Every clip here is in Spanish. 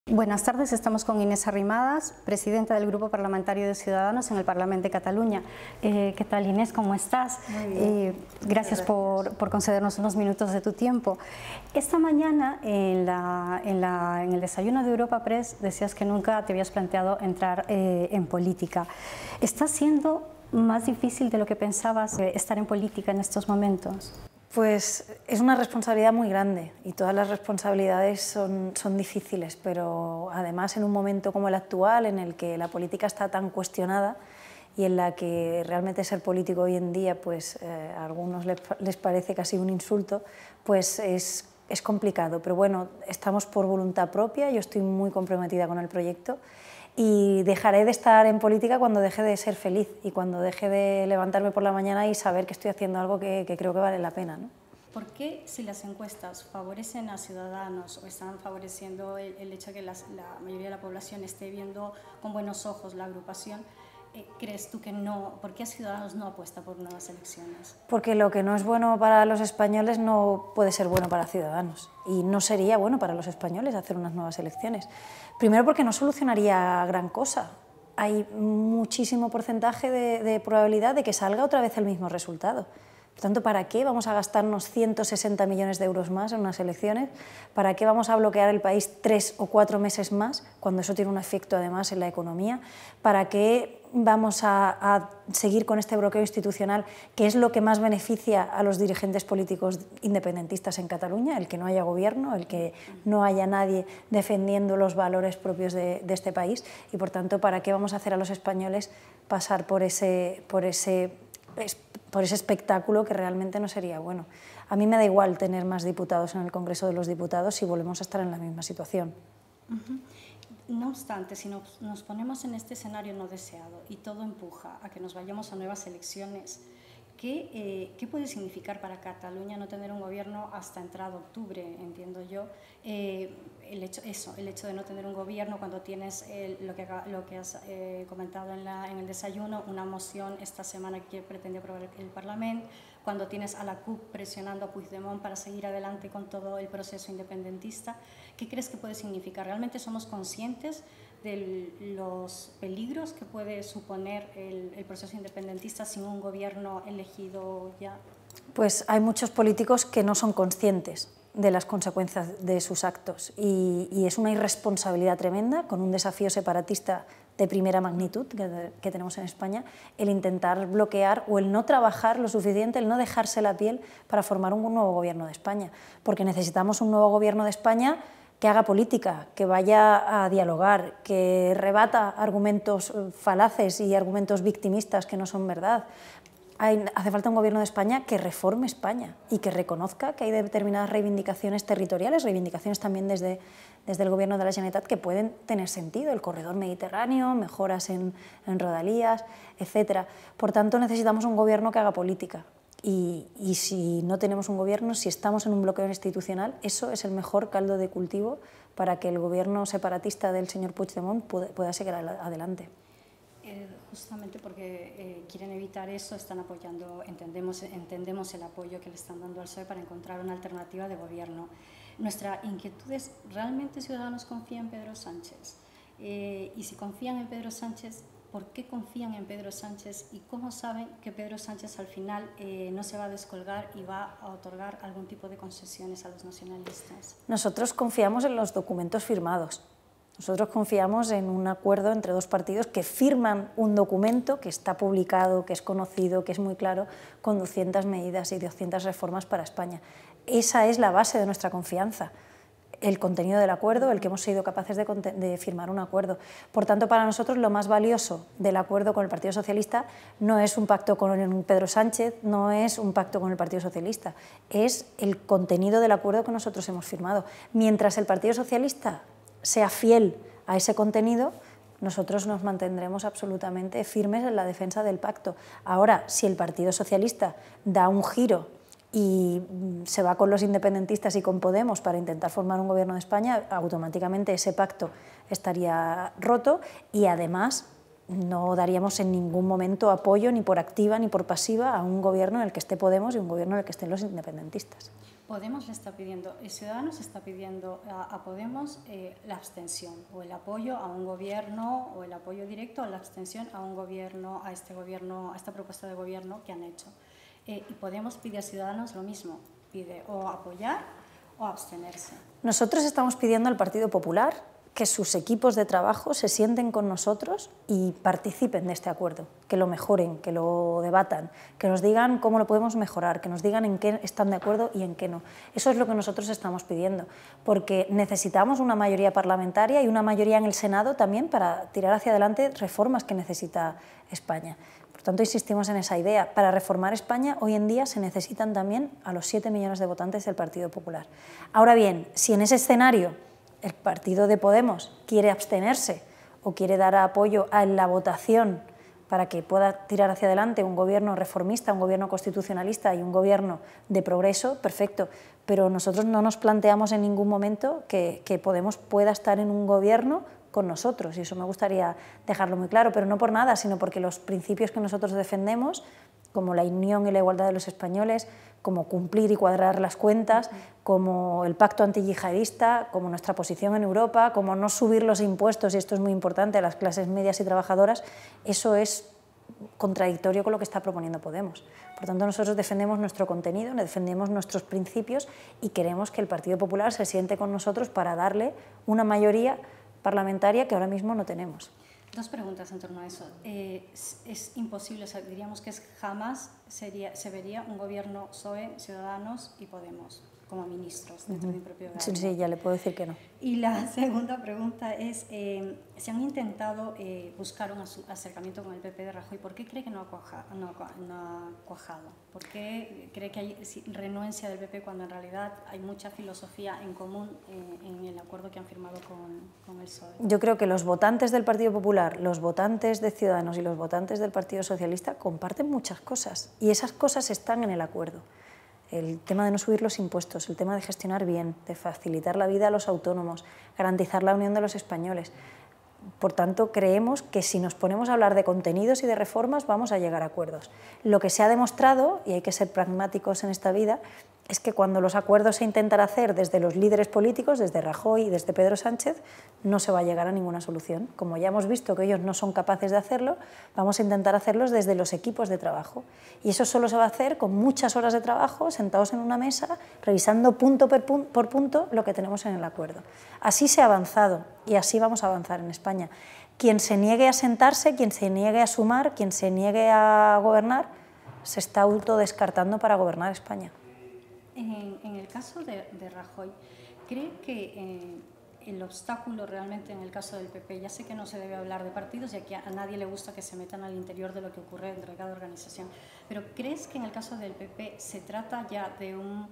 Buenas tardes, estamos con Inés Arrimadas, presidenta del Grupo Parlamentario de Ciudadanos en el Parlamento de Cataluña. ¿Qué tal, Inés? ¿Cómo estás? Muy bien. Gracias por concedernos unos minutos de tu tiempo. Esta mañana en el desayuno de Europa Press decías que nunca te habías planteado entrar en política. ¿Está siendo más difícil de lo que pensabas estar en política en estos momentos? Pues es una responsabilidad muy grande y todas las responsabilidades son difíciles, pero además en un momento como el actual, en el que la política está tan cuestionada y en la que realmente ser político hoy en día pues, a algunos les parece casi un insulto, pues es complicado. Pero bueno, estamos por voluntad propia, yo estoy muy comprometida con el proyecto y dejaré de estar en política cuando deje de ser feliz y cuando deje de levantarme por la mañana y saber que estoy haciendo algo que creo que vale la pena, ¿no? ¿Por qué, si las encuestas favorecen a Ciudadanos o están favoreciendo el hecho de que la mayoría de la población esté viendo con buenos ojos la agrupación, crees tú que no? ¿Por qué Ciudadanos no apuesta por nuevas elecciones? Porque lo que no es bueno para los españoles no puede ser bueno para Ciudadanos y no sería bueno para los españoles hacer unas nuevas elecciones. Primero porque no solucionaría gran cosa. Hay muchísimo porcentaje de probabilidad de que salga otra vez el mismo resultado. Por tanto, ¿para qué vamos a gastarnos 160 millones de euros más en unas elecciones? ¿Para qué vamos a bloquear el país 3 o 4 meses más, cuando eso tiene un efecto además en la economía? ¿Para qué vamos a seguir con este bloqueo institucional, que es lo que más beneficia a los dirigentes políticos independentistas en Cataluña, el que no haya gobierno, el que no haya nadie defendiendo los valores propios de este país? Y por tanto, ¿para qué vamos a hacer a los españoles pasar por ese espectáculo que realmente no sería bueno? A mí me da igual tener más diputados en el Congreso de los Diputados si volvemos a estar en la misma situación. No obstante, si nos ponemos en este escenario no deseado y todo empuja a que nos vayamos a nuevas elecciones, ¿qué puede significar para Cataluña no tener un gobierno hasta entrado octubre, entiendo yo? El hecho de no tener un gobierno cuando tienes lo que has comentado en el desayuno, una moción esta semana que pretende aprobar el Parlamento, cuando tienes a la CUP presionando a Puigdemont para seguir adelante con todo el proceso independentista. ¿Qué crees que puede significar? ¿Realmente somos conscientes de los peligros que puede suponer el proceso independentista sin un gobierno elegido ya? Pues hay muchos políticos que no son conscientes de las consecuencias de sus actos y es una irresponsabilidad tremenda, con un desafío separatista de primera magnitud que tenemos en España, el intentar bloquear o el no trabajar lo suficiente, el no dejarse la piel para formar un nuevo gobierno de España, porque necesitamos un nuevo gobierno de España que haga política, que vaya a dialogar, que rebata argumentos falaces y argumentos victimistas que no son verdad. Hace falta un gobierno de España que reforme España y que reconozca que hay determinadas reivindicaciones territoriales, reivindicaciones también desde el gobierno de la Generalitat que pueden tener sentido, el corredor mediterráneo, mejoras en rodalías, etc. Por tanto, necesitamos un gobierno que haga política. Y si no tenemos un gobierno, si estamos en un bloqueo institucional, eso es el mejor caldo de cultivo para que el gobierno separatista del señor Puigdemont pueda seguir adelante. Justamente porque quieren evitar eso, están apoyando, entendemos el apoyo que le están dando al PSOE para encontrar una alternativa de gobierno. Nuestra inquietud es, ¿realmente Ciudadanos confían en Pedro Sánchez? Y si confían en Pedro Sánchez, ¿por qué confían en Pedro Sánchez y cómo saben que Pedro Sánchez al final no se va a descolgar y va a otorgar algún tipo de concesiones a los nacionalistas? Nosotros confiamos en los documentos firmados. Nosotros confiamos en un acuerdo entre dos partidos que firman un documento que está publicado, que es conocido, que es muy claro, con 200 medidas y 200 reformas para España. Esa es la base de nuestra confianza, el contenido del acuerdo, el que hemos sido capaces de firmar un acuerdo. Por tanto, para nosotros lo más valioso del acuerdo con el Partido Socialista no es un pacto con Pedro Sánchez, no es un pacto con el Partido Socialista, es el contenido del acuerdo que nosotros hemos firmado. Mientras el Partido Socialista sea fiel a ese contenido, nosotros nos mantendremos absolutamente firmes en la defensa del pacto. Ahora, si el Partido Socialista da un giro y se va con los independentistas y con Podemos para intentar formar un gobierno de España, automáticamente ese pacto estaría roto y además no daríamos en ningún momento apoyo ni por activa ni por pasiva a un gobierno en el que esté Podemos y un gobierno en el que estén los independentistas. Podemos le está pidiendo, Ciudadanos está pidiendo a Podemos la abstención o el apoyo a un gobierno o el apoyo directo o la abstención a un gobierno, a esta propuesta de gobierno que han hecho. Y Podemos pide a Ciudadanos lo mismo, pide o apoyar o abstenerse. Nosotros estamos pidiendo al Partido Popular que sus equipos de trabajo se sienten con nosotros y participen de este acuerdo, que lo mejoren, que lo debatan, que nos digan cómo lo podemos mejorar, que nos digan en qué están de acuerdo y en qué no. Eso es lo que nosotros estamos pidiendo, porque necesitamos una mayoría parlamentaria y una mayoría en el Senado también para tirar hacia adelante reformas que necesita España. Por tanto, insistimos en esa idea. Para reformar España, hoy en día se necesitan también a los 7 millones de votantes del Partido Popular. Ahora bien, si en ese escenario el partido de Podemos quiere abstenerse o quiere dar apoyo a la votación para que pueda tirar hacia adelante un gobierno reformista, un gobierno constitucionalista y un gobierno de progreso, perfecto. Pero nosotros no nos planteamos en ningún momento que Podemos pueda estar en un gobierno con nosotros, y eso me gustaría dejarlo muy claro, pero no por nada, sino porque los principios que nosotros defendemos, como la unión y la igualdad de los españoles, como cumplir y cuadrar las cuentas, como el pacto antiyihadista, como nuestra posición en Europa, como no subir los impuestos, y esto es muy importante, a las clases medias y trabajadoras, eso es contradictorio con lo que está proponiendo Podemos. Por tanto, nosotros defendemos nuestro contenido, defendemos nuestros principios y queremos que el Partido Popular se siente con nosotros para darle una mayoría parlamentaria que ahora mismo no tenemos. Dos preguntas en torno a eso. Es imposible, o sea, diríamos que jamás se vería un gobierno PSOE, Ciudadanos y Podemos como ministros dentro de un propio gobierno. Sí, ya le puedo decir que no. Y la segunda pregunta es, se han intentado buscar un acercamiento con el PP de Rajoy. ¿Por qué cree que no ha cuajado? ¿Por qué cree que hay renuencia del PP cuando en realidad hay mucha filosofía en común en el acuerdo que han firmado con el PSOE? Yo creo que los votantes del Partido Popular, los votantes de Ciudadanos y los votantes del Partido Socialista comparten muchas cosas y esas cosas están en el acuerdo. El tema de no subir los impuestos, el tema de gestionar bien, de facilitar la vida a los autónomos, garantizar la unión de los españoles. Por tanto, creemos que si nos ponemos a hablar de contenidos y de reformas vamos a llegar a acuerdos. Lo que se ha demostrado, y hay que ser pragmáticos en esta vida, es que cuando los acuerdos se intentan hacer desde los líderes políticos, desde Rajoy y desde Pedro Sánchez, no se va a llegar a ninguna solución. Como ya hemos visto que ellos no son capaces de hacerlo, vamos a intentar hacerlos desde los equipos de trabajo. Y eso solo se va a hacer con muchas horas de trabajo, sentados en una mesa, revisando punto por punto lo que tenemos en el acuerdo. Así se ha avanzado y así vamos a avanzar en España. Quien se niegue a sentarse, quien se niegue a sumar, quien se niegue a gobernar, se está autodescartando para gobernar España. En el caso de Rajoy, ¿cree que el obstáculo realmente en el caso del PP, ya sé que no se debe hablar de partidos y aquí a nadie le gusta que se metan al interior de lo que ocurre entre cada organización, pero ¿crees que en el caso del PP se trata ya de un,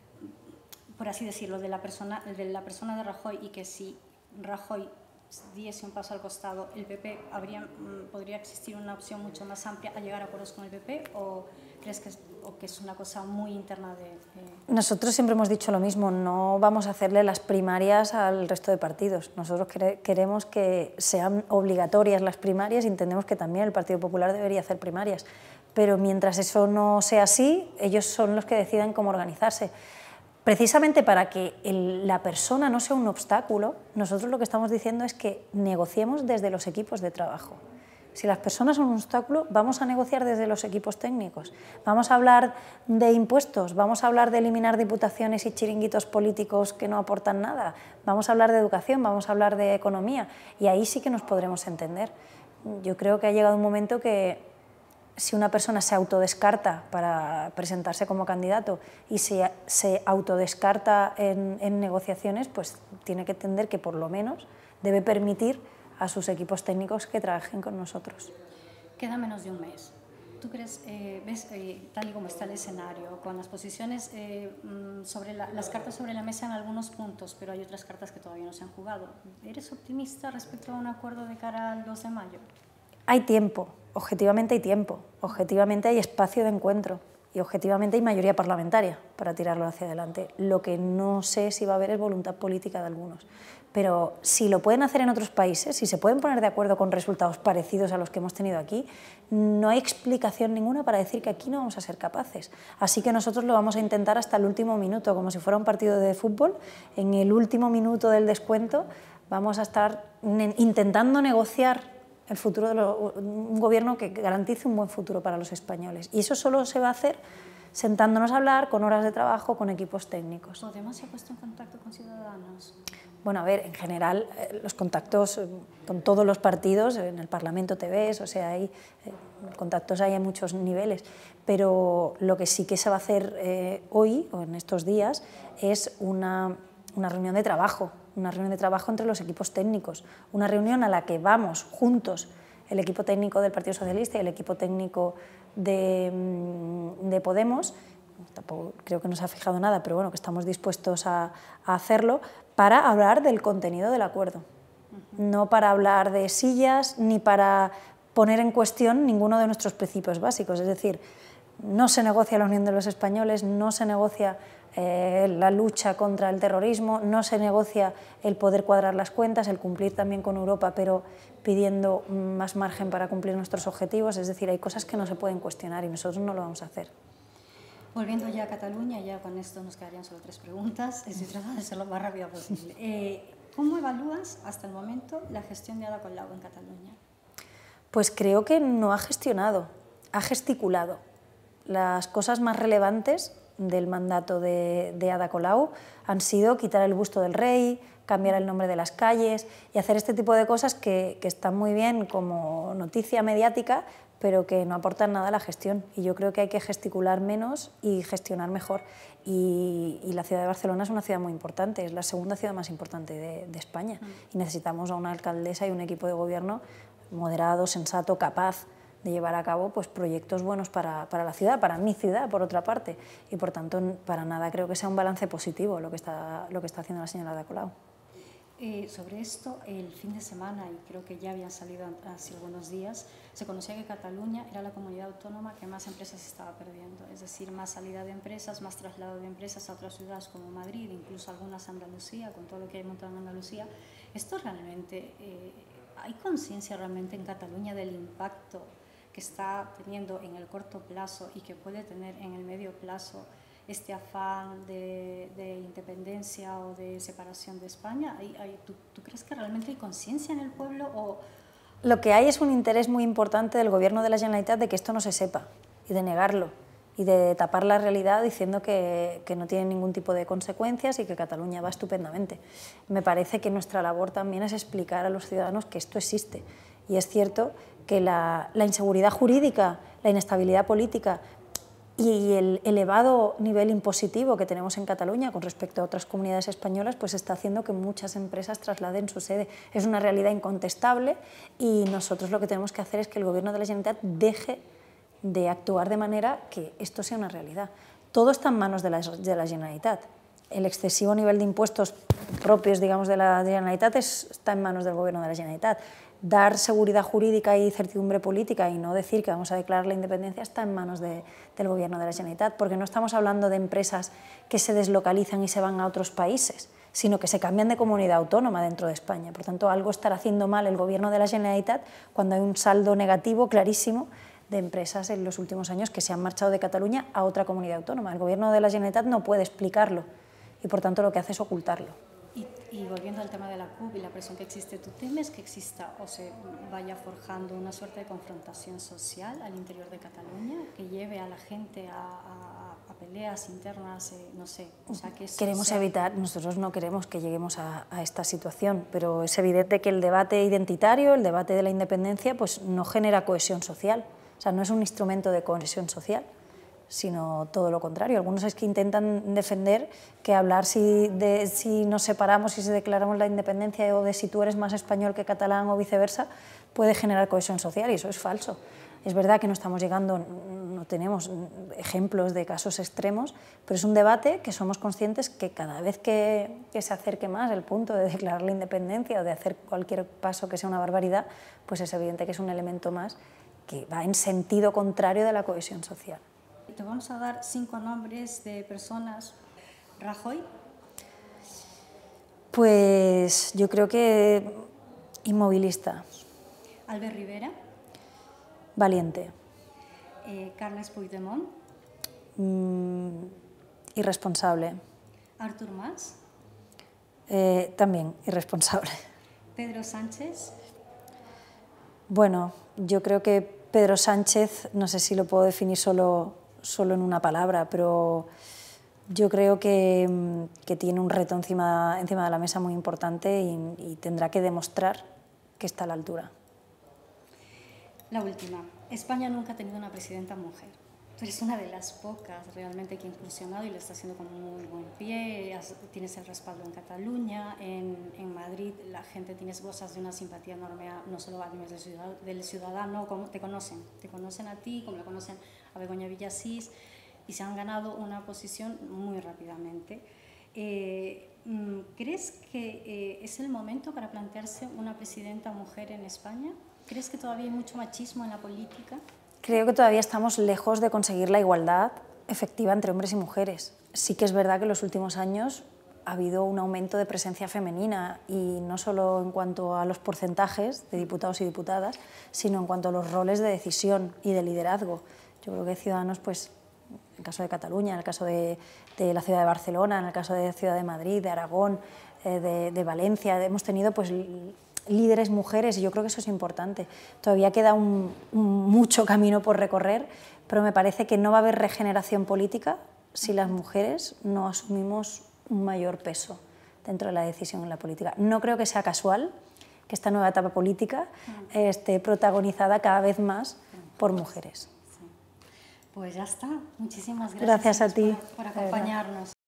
por así decirlo, de la persona de Rajoy, y que si Rajoy diese un paso al costado, el PP podría existir una opción mucho más amplia a llegar a acuerdos con el PP, o crees que es una cosa muy interna de...? Nosotros siempre hemos dicho lo mismo, no vamos a hacerle las primarias al resto de partidos. Nosotros queremos que sean obligatorias las primarias y entendemos que también el Partido Popular debería hacer primarias. Pero mientras eso no sea así, ellos son los que deciden cómo organizarse. Precisamente para que la persona no sea un obstáculo, nosotros lo que estamos diciendo es que negociemos desde los equipos de trabajo. Si las personas son un obstáculo, vamos a negociar desde los equipos técnicos. Vamos a hablar de impuestos, vamos a hablar de eliminar diputaciones y chiringuitos políticos que no aportan nada, vamos a hablar de educación, vamos a hablar de economía, y ahí sí que nos podremos entender. Yo creo que ha llegado un momento que si una persona se autodescarta para presentarse como candidato y se autodescarta en negociaciones, pues tiene que entender que por lo menos debe permitir a sus equipos técnicos que trabajen con nosotros. Queda menos de un mes. ¿Tú crees, ves tal y como está el escenario, con las posiciones, las cartas sobre la mesa en algunos puntos, pero hay otras cartas que todavía no se han jugado? ¿Eres optimista respecto a un acuerdo de cara al 2 de mayo? Hay tiempo, objetivamente hay tiempo, objetivamente hay espacio de encuentro. y objetivamente hay mayoría parlamentaria para tirarlo hacia adelante. Lo que no sé si va a haber es voluntad política de algunos. Pero si lo pueden hacer en otros países, si se pueden poner de acuerdo con resultados parecidos a los que hemos tenido aquí, no hay explicación ninguna para decir que aquí no vamos a ser capaces. Así que nosotros lo vamos a intentar hasta el último minuto, como si fuera un partido de fútbol. En el último minuto del descuento vamos a estar intentando negociar el futuro de un gobierno que garantice un buen futuro para los españoles. Y eso solo se va a hacer sentándonos a hablar, con horas de trabajo, con equipos técnicos. ¿Podemos se ha puesto en contacto con Ciudadanos? Bueno, a ver, en general los contactos con todos los partidos, en el Parlamento te ves, o sea, hay contactos hay a muchos niveles, pero lo que sí que se va a hacer hoy o en estos días es una reunión de trabajo, entre los equipos técnicos, una reunión a la que vamos juntos, el equipo técnico del Partido Socialista y el equipo técnico de Podemos. Tampoco creo que no se ha fijado nada, pero bueno, que estamos dispuestos a hacerlo para hablar del contenido del acuerdo, no para hablar de sillas ni para poner en cuestión ninguno de nuestros principios básicos. Es decir, no se negocia la unión de los españoles, no se negocia la lucha contra el terrorismo, no se negocia el poder cuadrar las cuentas, el cumplir también con Europa, pero pidiendo más margen para cumplir nuestros objetivos. Es decir, hay cosas que no se pueden cuestionar y nosotros no lo vamos a hacer. Volviendo ya a Cataluña, ya con esto nos quedarían solo 3 preguntas, estoy tratando de ser lo más rápida posible. ¿Cómo evalúas hasta el momento la gestión de Ada Colau en Cataluña? Pues creo que no ha gestionado, ha gesticulado. Las cosas más relevantes del mandato de Ada Colau han sido quitar el busto del rey, cambiar el nombre de las calles y hacer este tipo de cosas que están muy bien como noticia mediática, pero que no aportan nada a la gestión. Y yo creo que hay que gesticular menos y gestionar mejor. Y la ciudad de Barcelona es una ciudad muy importante, es la segunda ciudad más importante de España. Y necesitamos a una alcaldesa y un equipo de gobierno moderado, sensato, capaz de llevar a cabo pues, proyectos buenos para la ciudad, para mi ciudad, por otra parte. Y por tanto, para nada creo que sea un balance positivo lo que está haciendo la señora Ada Colau. Sobre esto, el fin de semana, y creo que ya habían salido hace algunos días, se conocía que Cataluña era la comunidad autónoma que más empresas estaba perdiendo, es decir, más salida de empresas, más traslado de empresas a otras ciudades como Madrid, incluso algunas a Andalucía, con todo lo que hay montado en Andalucía. ¿Esto realmente, hay conciencia realmente en Cataluña del impacto que está teniendo en el corto plazo y que puede tener en el medio plazo este afán de independencia o de separación de España? ¿Tú crees que realmente hay conciencia en el pueblo? Lo que hay es un interés muy importante del Gobierno de la Generalitat de que esto no se sepa y de negarlo y de tapar la realidad diciendo que no tiene ningún tipo de consecuencias y que Cataluña va estupendamente. Me parece que nuestra labor también es explicar a los ciudadanos que esto existe. Y es cierto que la inseguridad jurídica, la inestabilidad política y el elevado nivel impositivo que tenemos en Cataluña con respecto a otras comunidades españolas pues está haciendo que muchas empresas trasladen su sede. Es una realidad incontestable y nosotros lo que tenemos que hacer es que el Gobierno de la Generalitat deje de actuar de manera que esto sea una realidad. Todo está en manos de la Generalitat. El excesivo nivel de impuestos propios, digamos, de la Generalitat está en manos del Gobierno de la Generalitat. Dar seguridad jurídica y certidumbre política y no decir que vamos a declarar la independencia está en manos del Gobierno de la Generalitat, porque no estamos hablando de empresas que se deslocalizan y se van a otros países, sino que se cambian de comunidad autónoma dentro de España. Por tanto, algo estará haciendo mal el Gobierno de la Generalitat cuando hay un saldo negativo clarísimo de empresas en los últimos años que se han marchado de Cataluña a otra comunidad autónoma. El Gobierno de la Generalitat no puede explicarlo y, por tanto, lo que hace es ocultarlo. Y volviendo al tema de la CUP y la presión que existe, ¿tú temes que exista o se vaya forjando una suerte de confrontación social al interior de Cataluña que lleve a la gente a peleas internas, no sé? O sea, que queremos evitar, nosotros no queremos que lleguemos a esta situación, pero es evidente que el debate identitario, el debate de la independencia, pues no genera cohesión social, o sea, no es un instrumento de cohesión social, sino todo lo contrario. Algunos es que intentan defender que hablar si nos separamos y si declaramos la independencia o de si tú eres más español que catalán o viceversa, puede generar cohesión social y eso es falso. Es verdad que no estamos llegando, no tenemos ejemplos de casos extremos, pero es un debate que somos conscientes que cada vez que se acerque más el punto de declarar la independencia o de hacer cualquier paso que sea una barbaridad, pues es evidente que es un elemento más que va en sentido contrario de la cohesión social. Te vamos a dar 5 nombres de personas. Rajoy. Pues yo creo que inmovilista. Albert Rivera. Valiente. Carles Puigdemont. Irresponsable. Artur Mas. También irresponsable. Pedro Sánchez. Bueno, yo creo que Pedro Sánchez, no sé si lo puedo definir solo en una palabra, pero yo creo que tiene un reto encima de la mesa muy importante y tendrá que demostrar que está a la altura. La última. España nunca ha tenido una presidenta mujer. Tú eres una de las pocas realmente que ha incursionado y lo está haciendo con muy buen pie. Tienes el respaldo en Cataluña, en Madrid la gente gozas de una simpatía enorme, no solo a nivel del ciudadano, como te conocen a ti, como le conocen a Begoña Villasís, y se han ganado una posición muy rápidamente. ¿Crees que es el momento para plantearse una presidenta mujer en España? ¿Crees que todavía hay mucho machismo en la política? Creo que todavía estamos lejos de conseguir la igualdad efectiva entre hombres y mujeres. Sí que es verdad que en los últimos años ha habido un aumento de presencia femenina, y no solo en cuanto a los porcentajes de diputados y diputadas, sino en cuanto a los roles de decisión y de liderazgo. Yo creo que Ciudadanos, pues, en el caso de Cataluña, en el caso de la ciudad de Barcelona, en el caso de la ciudad de Madrid, de Aragón, de Valencia, hemos tenido pues líderes mujeres, y yo creo que eso es importante. Todavía queda mucho camino por recorrer, pero me parece que no va a haber regeneración política si las mujeres no asumimos un mayor peso dentro de la decisión en la política. No creo que sea casual que esta nueva etapa política esté protagonizada cada vez más por mujeres. Pues ya está. Muchísimas gracias. Gracias a ti por acompañarnos.